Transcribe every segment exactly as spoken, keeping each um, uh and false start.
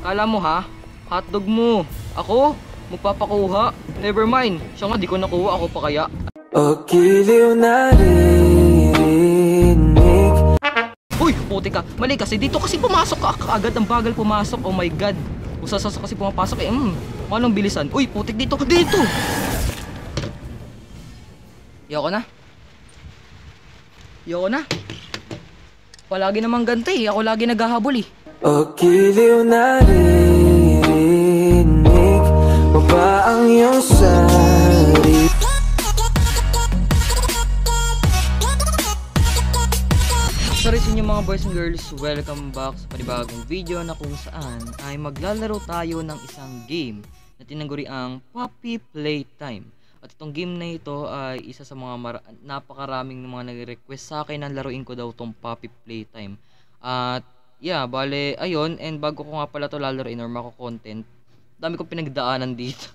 Kala mo ha? Hotdog mo. Ako? Magpapakuha? Never mind. Siya nga di ko nakuha, ako pa kaya. O giliw na rinig. Uy! Puti ka. Mali kasi dito kasi pumasok ka agad. Ang bagal pumasok. Oh my god. Kung sasasok kasi pumapasok eh. Mm, anong bilisan? Uy! Putik dito. Dito! Yoko na. Yoko na. Palagi namang ganti eh. Ako lagi naghahabol eh. O giliw na rinig mo ba ang iyong sarili? Sorry sa inyo mga boys and girls, welcome back sa panibagong video na kung saan ay maglalaro tayo ng isang game na tinangguri ang Puppy Playtime. At itong game na ito ay isa sa mga napakaraming mga nag-request sa akin na laruin ko daw itong Puppy Playtime. At yeah, bale, ayun, and bago ko nga pala ito lalaroin or mako-content, dami kong pinagdaanan dito.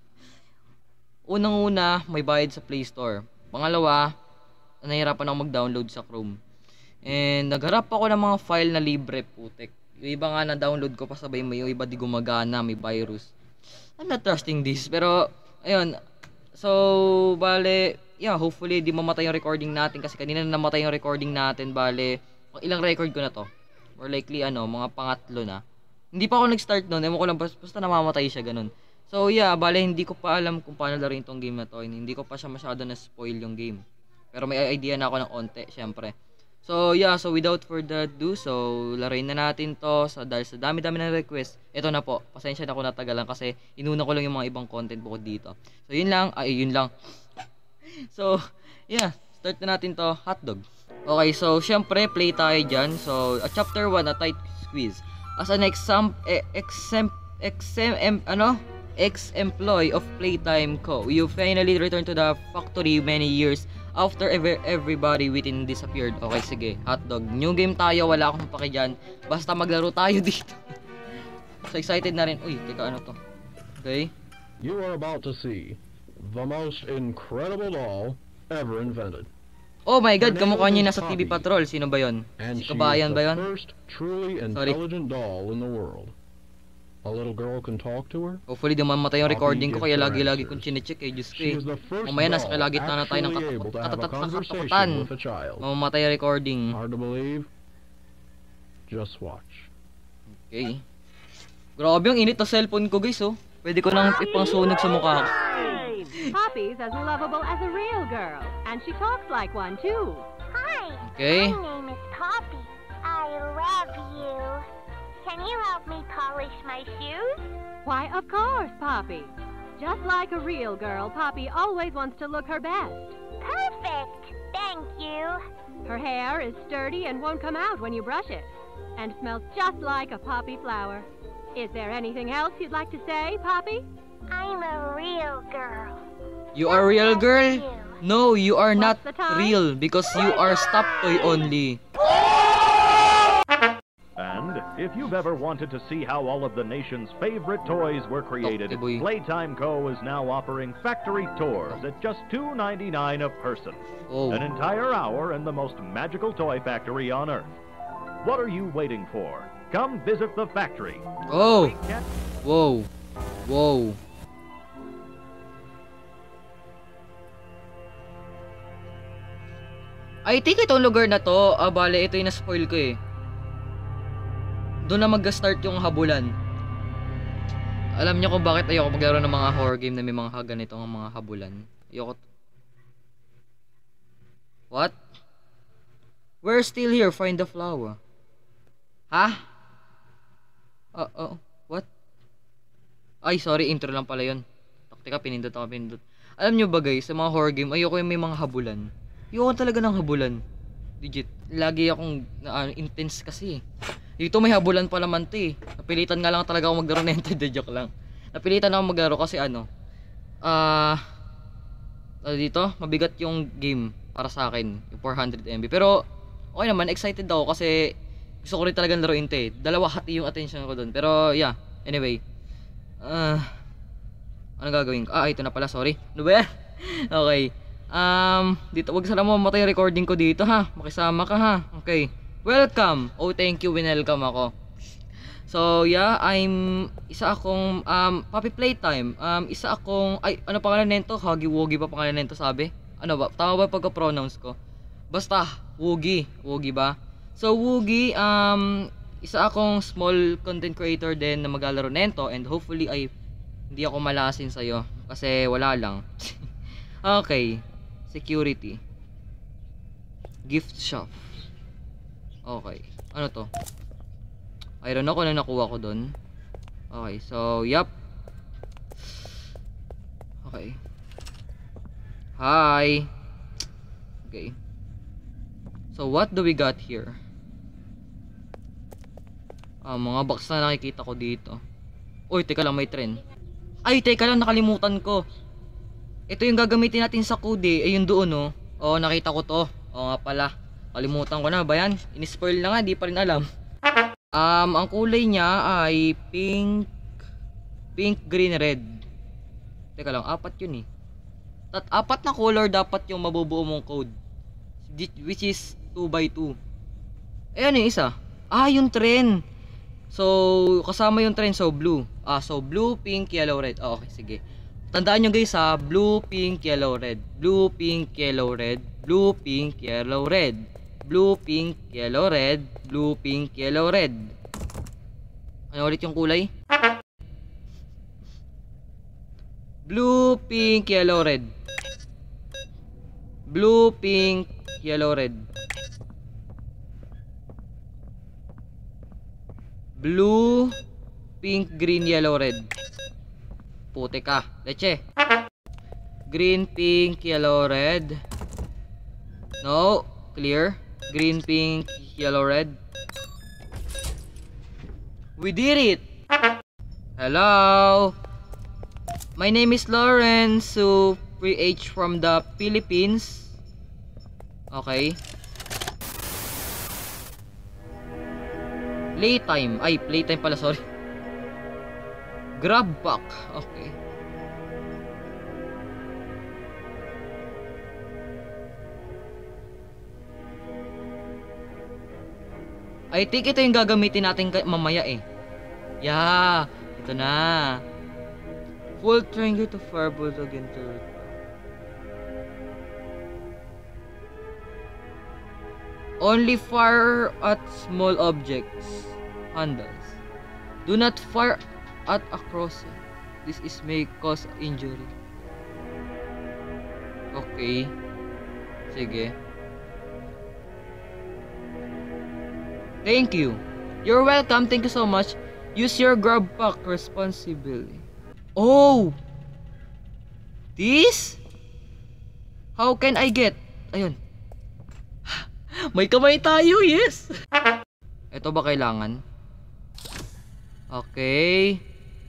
Unang-una, may bayad sa Play Store. Pangalawa, nahihirapan ako mag-download sa Chrome. And nagharap ako ng mga file na libre, putek. Yung iba nga na-download ko pa sabay may yung iba di gumagana, may virus. I'm not trusting this, pero ayun. So, bale, yeah, hopefully di mamatay yung recording natin kasi kanina na namatay yung recording natin, bale, ilang record ko na to? Or likely ano, mga pangatlo na. Hindi pa ako nag-start noon, ewan ko lang, basta namamatay siya ganun. So, yeah, bale, hindi ko pa alam kung paano laruin tong game na to. Hindi ko pa siya masyado na-spoil yung game. Pero may idea na ako ng onte, syempre. So yeah, so without further ado, so laruin na natin to so, dahil sa dami-dami na request. Ito na po, pasensya na ako natagalan kasi inuna ko lang yung mga ibang content bukod dito. So yun lang, ay yun lang. So yeah, start na natin to, hotdog. Okay, so syempre play tayo dyan. So uh, chapter one, a tight squeeze. As an exam, eh, exam, exam, em, ano? Ex-employee of Playtime Co. You finally return to the factory many years after ever everybody within disappeared. Okay, sige. Hotdog. New game tayo. Wala akong pake dyan. Basta maglaro tayo dito. So excited na rin. Uy, teka ano to? Okay. You are about to see the most incredible doll ever invented. Oh my god, kamukha niya nasa T V Patrol. Sino ba yon? Si Kabayan ba yon? First truly intelligent doll in the world. A little girl can talk to her. Hopefully di mamatay yung recording ko kaya lagi-lagi kong chinecheck eh. Diyos ko eh. Mamaya nasa kalagitna na tayo ng katatakutan. Mamamatay yung recording. Hard to believe. Just watch. Okay. Grabe yung init na cellphone ko guys oh. Pwede ko nang ipang sunog sa mukha ko. Poppy's as lovable as a real girl. And she talks like one too. Hi. Okay. My name is Poppy. I love you. Can you help me polish my shoes? Why, of course, Poppy. Just like a real girl, Poppy always wants to look her best. Perfect. Thank you. Her hair is sturdy and won't come out when you brush it. And smells just like a poppy flower. Is there anything else you'd like to say, Poppy? I'm a real girl. You are a real girl? You. No, you are not What's the time? real because you are stop toy only. And if you've ever wanted to see how all of the nation's favorite toys were created, Okay, Playtime Co. is now offering factory tours at just two ninety-nine a person. Oh. An entire hour in the most magical toy factory on Earth. What are you waiting for? Come visit the factory. Oh. Wow. Wow. I think itong lugar na to, ah, bale, ito yung na-spoil ko eh. Doon na mag-start yung habulan. Alam niyo kung bakit ayoko maglaro ng mga horror game na may mga ganito ang mga habulan. Ayoko. What? We're still here, find the flower. Ha? Uh oh. What? Ay, sorry, intro lang pala yun. Teka, pinindot ako, pinindot. Alam niyo ba guys, sa mga horror game, ayoko yung may mga habulan. Ayoko talaga ng habulan. Legit. Lagi akong uh, intense kasi. Dito may habulan pa naman to eh. Napilitan nga lang talaga ako maglaro na ito. Joke lang. Napilitan ako maglaro kasi ano. Ah... Uh, dito, mabigat yung game para sa akin. Yung four hundred megabytes. Pero, okay naman. Excited ako kasi gusto ko rin talagang laruin ito eh. Dalawa hati yung attention ko dun. Pero, yeah. Anyway. Ah... Uh, ano gagawin ko? Ah, ito na pala. Sorry. Ano ba yan? Okay. Um, dito, wag sana mo mamatay yung recording ko dito ha. Makisama ka ha. Okay. Welcome. Oh, thank you. Winelcome ako. So yeah, I'm isa akong um Puppy Playtime. Um isa akong ay ano pangalan nito? Huggy Wuggy ba pangalan nito sabi? Ano ba? Tama ba pagka-pronounce ko? Basta Wuggy, Wuggy ba? So Wuggy, um isa akong small content creator din na maglalaro nito and hopefully ay hindi ako malasin sa iyo kasi wala lang. Okay. Security. Gift shop. Okay. Ano to? I don't know kung ano nakuha ko dun. Okay, so, yup. Okay. Hi. Okay. So, what do we got here? Ah, mga box na nakikita ko dito. Uy, teka lang, may trend. Ay, teka lang, nakalimutan ko. Ito yung gagamitin natin sa code eh. Ayun doon, oh. Oo, nakita ko to. Oo nga pala. Kalimutan ko na ba yan? In-spoil na nga, di pa rin alam. Um, ang kulay niya ay pink, pink, green, red. Teka lang, apat yun eh. At apat na color dapat yung mabubuo mong code. Which is two by two. Ayan yung isa. Ah, yung trend. So, kasama yung trend. So, blue. Ah, so blue, pink, yellow, red. Oh, okay, sige. Tandaan nyo guys ha. Blue, pink, yellow, red. Blue, pink, yellow, red. Blue, pink, yellow, red. Blue, pink, yellow, red. Blue, pink, yellow, red. Ano ulit yung kulay? Blue, pink, yellow, red. Blue, pink, yellow, red. Blue, pink, green, yellow, red. Puti ka, leche. Green, pink, yellow, red. No, clear. Green, pink, yellow, red. We did it. Hello. My name is Lawrence Su H from the Philippines. Okay. Playtime. Ay, playtime pala, sorry. Grab pack. Okay. I think ito yung gagamitin natin mamaya eh. Yeah, ito na. Full triangle to fire bulldog into only fire at small objects. Handles. Do not fire at a crossing. This is may cause injury. Okay. Sige. Thank you. You're welcome. Thank you so much. Use your grab pack responsibly. Oh! This? How can I get? Ayun. May kamay tayo, yes! Ito ba kailangan? Okay.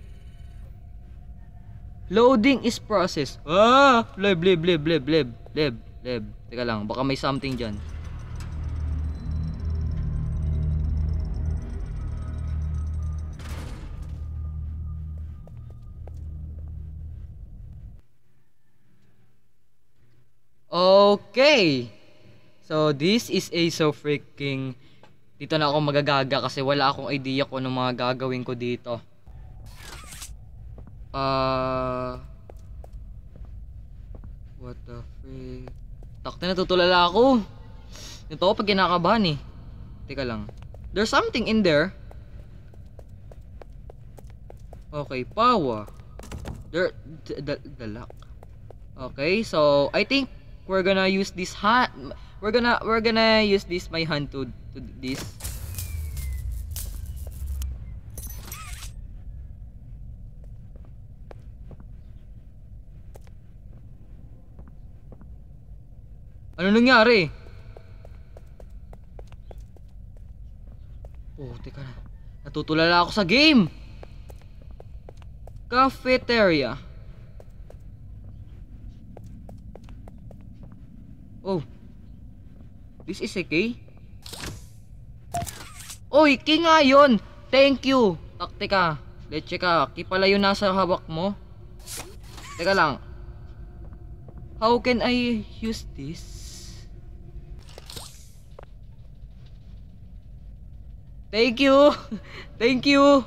Loading is process. Ah! Leb, leb, leb, leb, leb, leb, leb. Teka lang, baka may something dyan. Okay. So, this is a so freaking... Dito na ako magagaga kasi wala akong idea kung ano mga gagawin ko dito. Uh... What the freak? Takte, natutulala ako. Ito ako pag kinakabahan eh. Teka lang. There's something in there. Okay, power. There... The, the, the lock. Okay, so I think we're gonna use this hand. We're gonna we're gonna use this my hand to to this. Ano nangyari? Oh, teka na. Natutulala ako sa game. Cafeteria. Oh. This is a key? Oy, key nga yun. Thank you. Tak, teka. Leche ka. Key pala yun nasa hawak mo. Teka lang. How can I use this? Thank you. Thank you.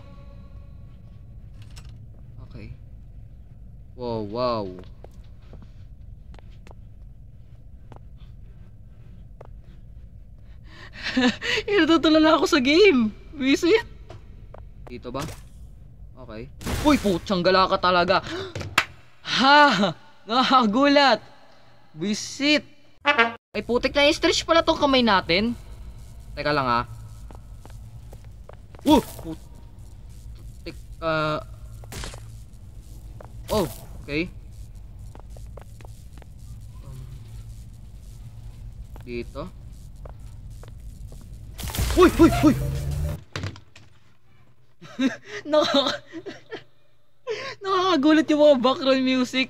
Okay. Wow, wow. Natutulala ako sa game. Visit. Dito ba? Okay. Uy, putsang gala ka talaga. Ha! Nakakagulat. Visit. Ay, putik na i-stretch pala tong kamay natin. Teka lang ha. Uh! Putik ka. Oh, okay. Um, dito. Uy! Uy! Uy! Nakaka... Nakakagulat yung mga background music.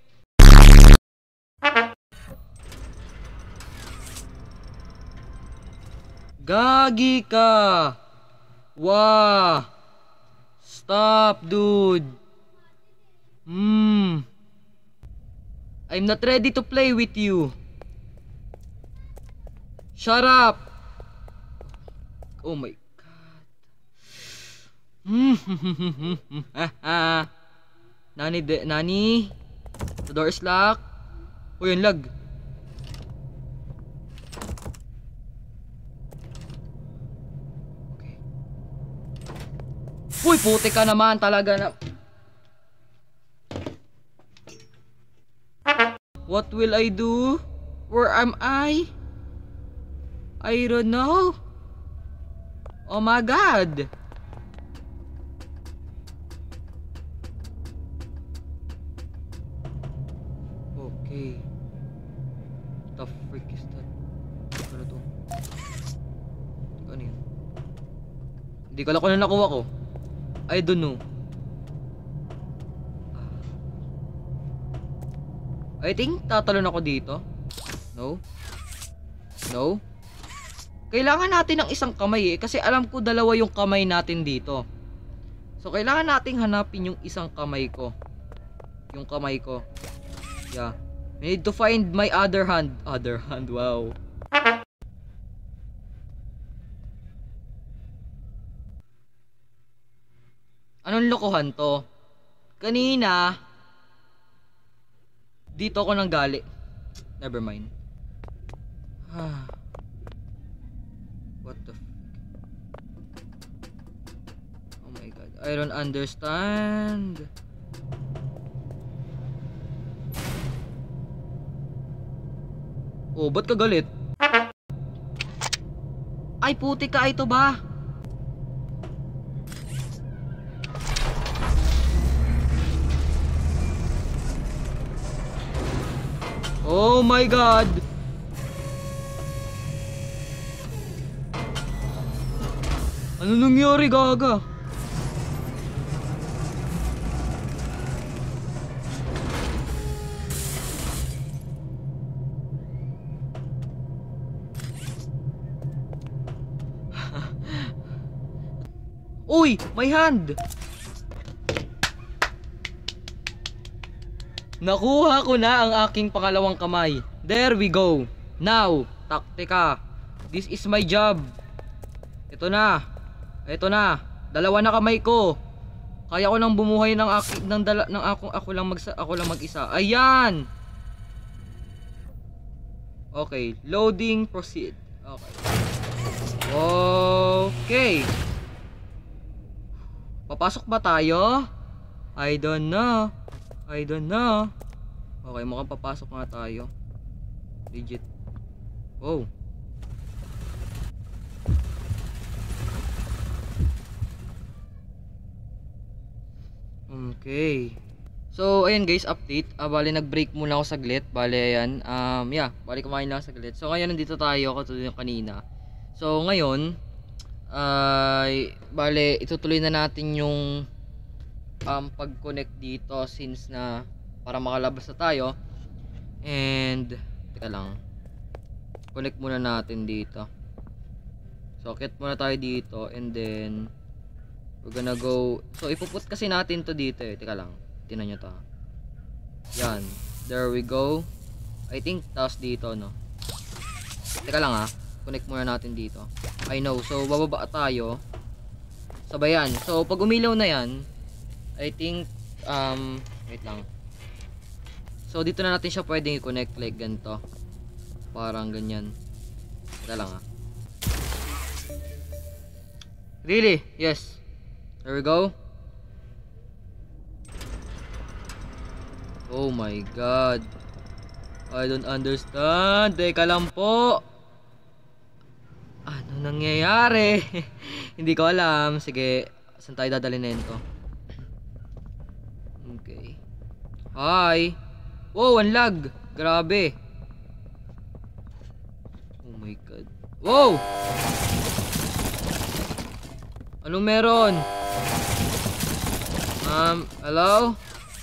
Gagi ka! Wah! Stop, dude! Hmm... I'm not ready to play with you. Shut up! Oh my god. Hmm. Nani de Nani? The door is locked. Oh, yun lag. Okay. Uy, puti ka naman talaga na. What will I do? Where am I? I don't know. Oh my god. Okay. The freak is that? Ano to? Ano yun? Hindi ko alam kung ano nakuha ko. I don't know. I think tatalon ako dito. No? No? Kailangan natin ng isang kamay eh. Kasi alam ko dalawa yung kamay natin dito. So kailangan nating hanapin yung isang kamay ko. Yung kamay ko. Yeah. We need to find my other hand. Other hand, wow. Anong lokohan to? Kanina dito ako nang gali. Never mind. Ah. What the f... Oh my god. I don't understand. Oh, ba't ka galit? Ay, puti ka. Ito ba? Oh my god. Ano nangyari, gaga? Uy, may hand. Nakuha ko na ang aking pangalawang kamay. There we go. Now, taktika. This is my job. Ito na. Ito na. Dalawa na kamay ko. Kaya ko nang bumuhay ng aki, ng dala, ng ako ako lang magsa, ako lang mag-isa. Ayan. Okay, loading, proceed. Okay. Okay. Papasok ba tayo? I don't know. I don't know. Okay, mukhang papasok nga tayo. Legit. Oh. Okay. So, ayan guys, update. Ah, bali nag-break muna ako saglit. Bali ayan. Um, yeah, bali kumain lang saglit. So, ngayon nandito tayo katulad ng kanina. So, ngayon ay uh, bali itutuloy na natin yung um, pag-connect dito since na para makalabas na tayo. And teka lang. Connect muna natin dito. So, akit muna tayo dito and then we're gonna go. So, ipuput kasi natin to dito eh. Teka lang. Tingnan nyo to. Yan. There we go. I think taas dito, no? Teka lang ha. Connect muna natin dito. I know. So, bababa tayo. Sabayan. So, pag umilaw na yan, I think, um, wait lang. So, dito na natin siya pwedeng i-connect like ganito. Parang ganyan. Ito lang ah. Really? Yes. There we go. Oh my god. I don't understand. Teka lang po. Ano nangyayari? Hindi ko alam. Sige. Saan tayo dadalhin nito? Okay. Hi. Wow, ang lag. Grabe. Oh my god. Wow! Anong meron? Um, hello?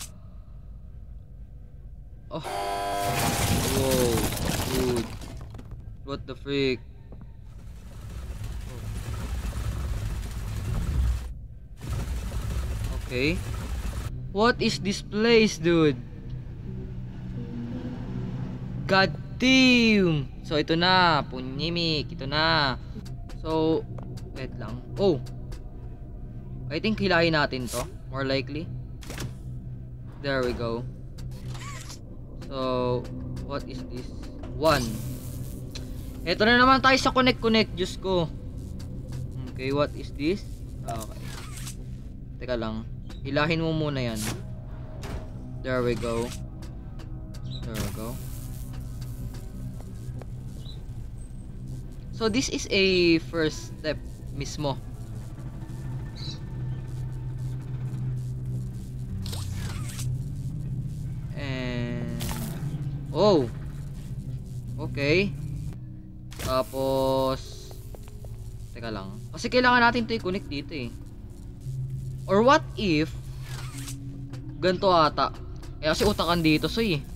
Oh. Whoa, dude. What the freak? Okay. What is this place, dude? God damn! So, ito na. Punyimik. Ito na. So, wait lang. Oh! I think hilahin natin to. More likely. There we go. So, what is this? One. Ito na naman tayo sa connect-connect. Diyos ko. Okay, what is this? Okay. Teka lang. Hilahin mo muna yan. There we go. There we go. So, this is a first step mismo. Oh. Okay. Tapos teka lang. Kasi kailangan natin 'to i-connect dito eh. Or what if ganito ata. Eh kasi utakan dito so eh.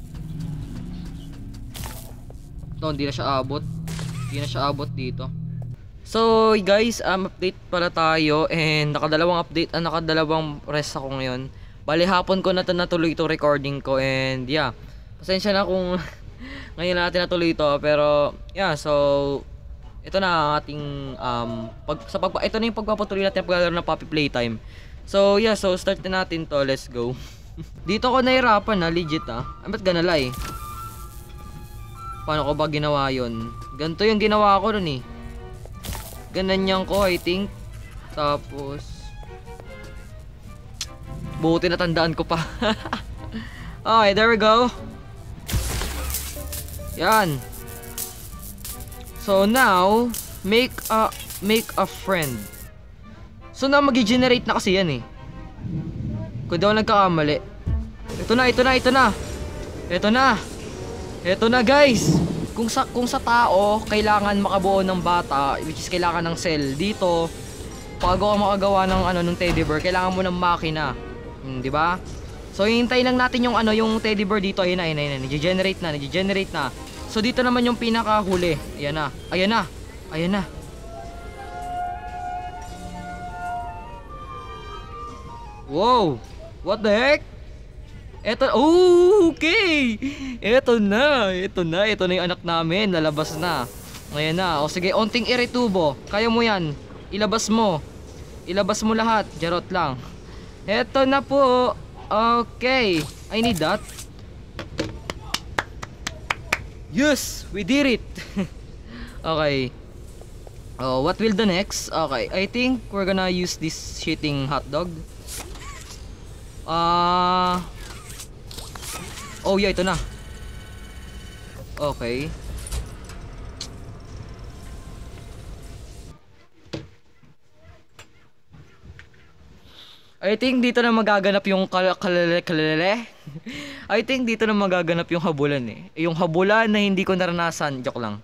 No, hindi na siya abot. Hindi na siya abot dito. So guys, um, update pala tayo. And nakadalawang update, ah, nakadalawang rest ako ngayon. Bali hapon ko na natuloy ito recording ko. And yeah, pasensya na kung ngayon natin natuloy ito, pero yeah, so ito na ang ating um pag sa pag ito na yung pagpapatuloy natin paglalaro ng Puppy Playtime. So yeah, so start na natin to. Let's go. Dito ko nahirapan na legit ah. Ba't ganala eh? Paano ko ba ginawa yun? Ganito yung ginawa ko ron eh. Ganyan ko I think. Tapos buti natandaan ko pa. Okay, there we go. Yan. So now, make a make a friend. So now magi-generate na kasi yan eh. Kung daw nagkakamali. Ito na, ito na, ito na. Ito na. Ito na guys. Kung sa kung sa tao kailangan makabuo ng bata, which is kailangan ng cell dito, bago ka makagawa ng ano ng teddy bear, kailangan mo ng makina. Hmm, 'di ba? So hintayin lang natin yung ano yung teddy bear dito. Ayun na, ayun na, ayun na. Nag-generate na, nag-generate na. So dito naman yung pinakahuli. Ayan na. Ayan na. Ayan na. Wow. What the heck? Eto, oh, okay. Eto na. Eto na. Eto na yung anak namin. Lalabas na. Ayan na. O sige, onting iritubo. Kaya mo yan. Ilabas mo. Ilabas mo lahat. Jarot lang. Eto na po. Okay. I need that. Yes, we did it. Okay. Oh, what will the next? Okay, I think we're gonna use this shitting hotdog. Ah. Uh, oh yeah, ito na. Okay. I think dito na magaganap yung kal kalele kalele. I think dito na magaganap yung habulan eh. Yung habulan na hindi ko naranasan. Joke lang.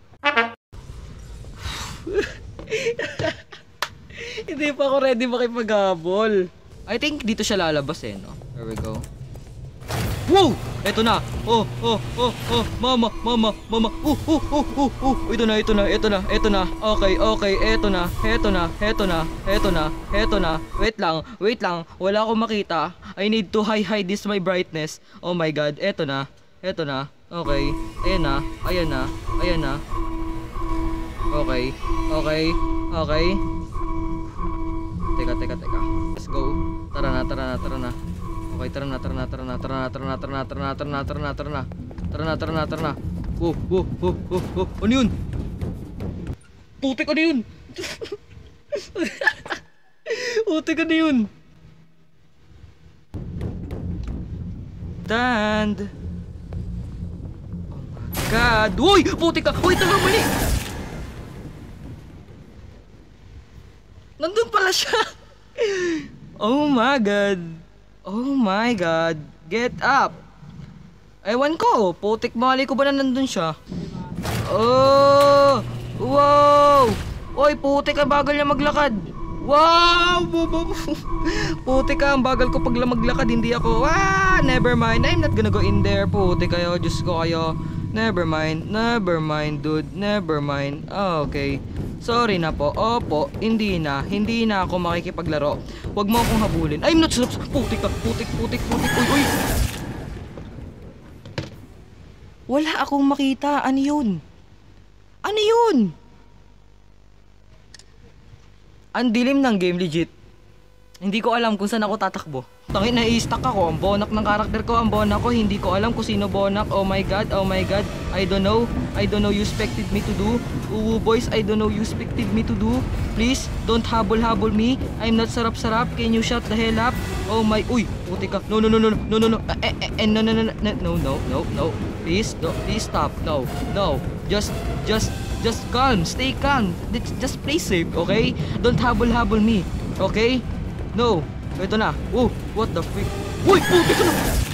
Hindi pa ako ready makipaghabol. I think dito siya lalabas eh, no? There we go. Wow! Ito na! Oh, oh, oh, oh! Mama, mama, mama! Uh, uh, uh, uh, uh! Ito na, ito na, ito na, ito na! Okay, okay, ito na, ito na, ito na, ito na, ito na! Wait lang, wait lang! Wala akong makita! I need to high hide this my brightness! Oh my god, ito na, ito na! Okay, ayan na, ayan na, ayan na! Okay. Okay. Okay. Teka, teka, teka. Let's go. Tara na, tara na, tara na. Okay, tara na, tara na, tara na, tara na, tara na, tara na, tara na, tara na, tara na, tara na. Tara na, tara na, tara na. Oh, oh, oh, oh, oh. Ano yun? Putik, ano yun? Putik, ano yun? Stand. Oh my God. Uy! Putik ka! Uy, tanga, mali! Nandun pala siya! Oh my God. Oh my God. Get up! Ewan ko, putik, mali ko ba na nandun siya? Oh! Wow! Oy, putik, ang bagal niya maglakad. Wow! Putik ka, ang bagal ko pag maglakad, hindi ako. Ah! Never mind, I'm not gonna go in there. Putik kayo, Diyos ko kayo. Never mind, never mind, dude. Never mind. Ah, okay. Sorry na po. Opo, hindi na. Hindi na ako makikipaglaro. Huwag mo akong habulin. I'm not so... Putik ka, putik, putik, putik. Uy, uy! Wala akong makita. Ano yun? Ano yun? Ang dilim ng game, legit. Hindi ko alam kung saan ako tatakbo. Tangin, na-i-stuck ako. Ang bonak ng karakter ko, ang bonak ko. Hindi ko alam kung sino bonak. Oh my God, oh my God. I don't know. I don't know you expected me to do. Uwu boys, I don't know you expected me to do. Please, don't habol-habol me. I'm not sarap-sarap. Can you shut the hell up? Oh my... Uy, puti ka. No, no, no, no, no, no, no. Eh, eh, eh, no, no, no, no, no, no, no, no. Please, no, please stop. No, no. Just, just, just calm. Stay calm. Just play safe, okay? Don't habol-habol me. Okay? No. Ito na. Oh, what the freak? Uy, puti ka na!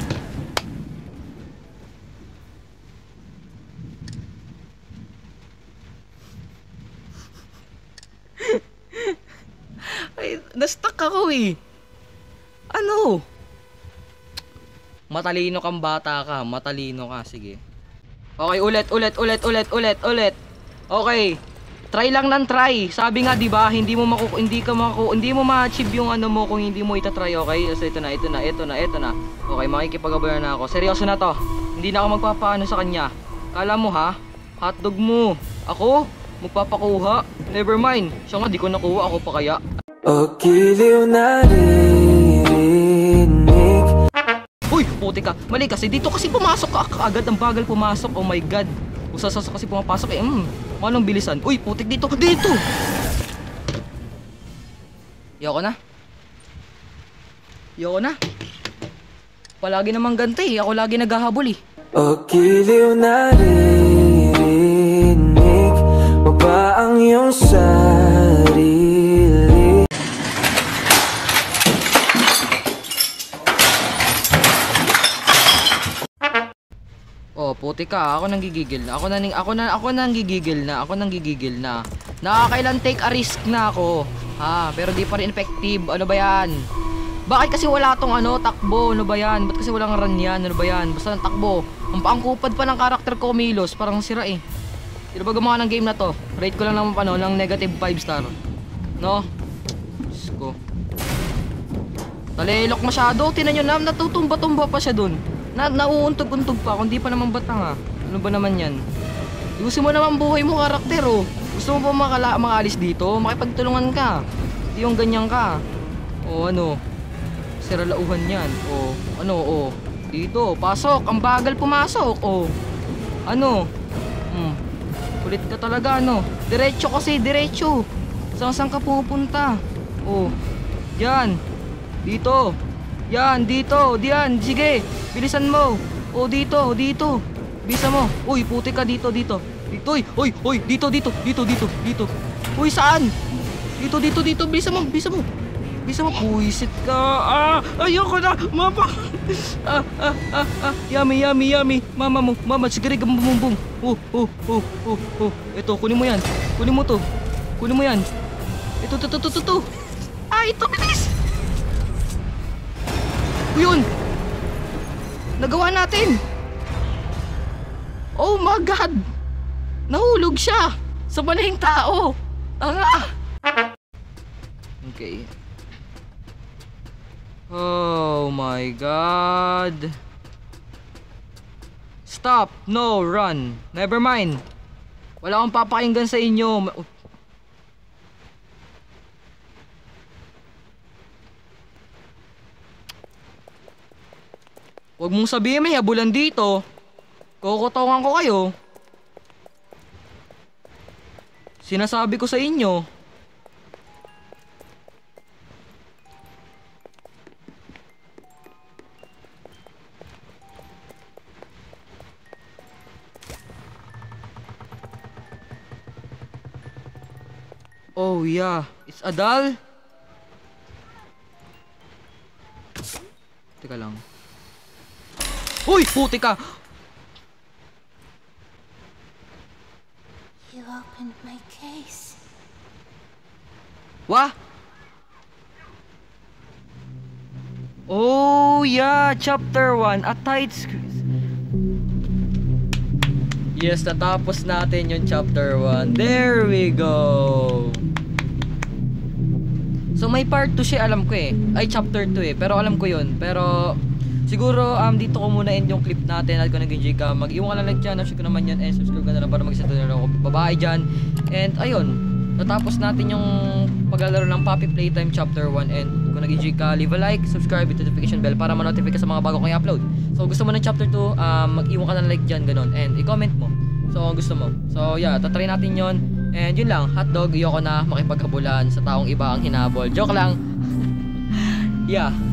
Ay, na-stuck ako eh. Ano? Matalino kang bata ka. Matalino ka. Sige. Okay, ulit, ulit, ulit, ulit, ulit, ulit. Okay. Try lang ng try. Sabi nga, 'di ba, hindi mo maku hindi ka maku hindi mo ma-achieve yung ano mo kung hindi mo ita-try, okay? So ito na, ito na, ito na, ito na. Okay, makikipag-abayan na ako. Seryoso na 'to. Hindi na ako magpapaano sa kanya. Kala mo ha? Hotdog mo. Ako? Magpapakuha? Never mind. Siya nga, di ko nakuha. Ako pa kaya. O giliw na rinig. Uy, puti ka. Mali kasi. Dito kasi pumasok ka agad. Ang bagal pumasok. Oh my God. Usasasa kasi pumapasok eh. Mm, manong bilisan. Uy, putik dito. Dito! Yoko na. Yoko na. Palagi namang ganti. Ako lagi naghahabol eh. O giliw na rinig mo ba ang iyong sarili? Oh, puti ka. Ako nang gigigil na. Ako na ning ako na ako nang gigigil na. Ako nang gigigil na. Nakakailan take a risk na ako. Ha, pero di pa rin effective. Ano ba 'yan? Bakit kasi wala tong ano, takbo? Ano ba 'yan? Ba't kasi walang run yan? Ano ba 'yan? Basta ng takbo. Ang paangkupad pa ng karakter ko, Milos, parang sira eh. Sino ba gumawa ng game na to? Rate ko lang ng ano, ng negative five star. No? Diyos ko. Talilok masyado. Tinan nyo na, natutumba-tumba pa siya dun. Na nauuntog-untog pa, kundi pa naman batang ha. Ano ba naman yan? Gusto mo naman buhay mo karakter oh. Gusto mo pa makala makalis dito? Makipagtulungan ka. Hindi yung ganyan ka. O ano? Siralauhan yan. O ano o? Dito, pasok. Ang bagal pumasok. O ano? Hmm. Kulit ka talaga ano? Diretso kasi, diretso. Saan saan ka pupunta? O. Yan. Dito. Yan, dito. Diyan, sige. Bilisan mo. O dito, dito. Bisa mo. Uy, puti ka dito, dito. Dito, uy, uy, uy, dito, dito, dito, dito, dito. Uy, saan? Dito, dito, dito. Bisa mo, bisa mo. Bisa mo, puwisit ka. Ah, ayoko na. Mama. Ah, ah, ah, ah. Yummy, yummy, yummy. Mama mo, mama, sigari ka bumbum. Oh, oh, oh, oh, oh. Ito, kunin mo yan. Kunin mo to. Kunin mo yan. Ito, ito, ito, ito, ito. Ah, ito, bilis. Yun. Nagawa natin. Oh my God. Nahulog siya sa maling tao. Tanga. Okay. Oh my God. Stop. No, run. Never mind. Wala akong papakinggan sa inyo. Ma- Huwag mong sabihin may habulan dito. Kukutawan ko kayo. Sinasabi ko sa inyo. Oh yeah, it's Adal. Teka lang. Uy, puti ka. You opened my case. Wah? Oh yeah, chapter one, a tight squeeze. Yes, natapos natin yung chapter one. There we go. So may part two siya, alam ko eh. Ay, chapter two eh. Pero alam ko yun. Pero siguro um, dito ko muna end yung clip natin. At kung nag-enjoy ka, mag-iwan ka lang like dyan. Share ko naman yan. And subscribe ka na lang para mag-isa na lang ako babae dyan. And ayun, natapos natin yung paglalaro ng Poppy Playtime chapter one. And kung nag-enjoy ka, leave a like, subscribe with notification bell para ma-notify ka sa mga bago kong i-upload. So gusto mo ng chapter two, um, mag-iwan ka na like dyan, ganun. And i-comment mo. So gusto mo. So yeah, tatry natin yon. And yun lang, hotdog, ayoko na makipaghabulan sa taong iba ang hinabol. Joke lang. Yeah.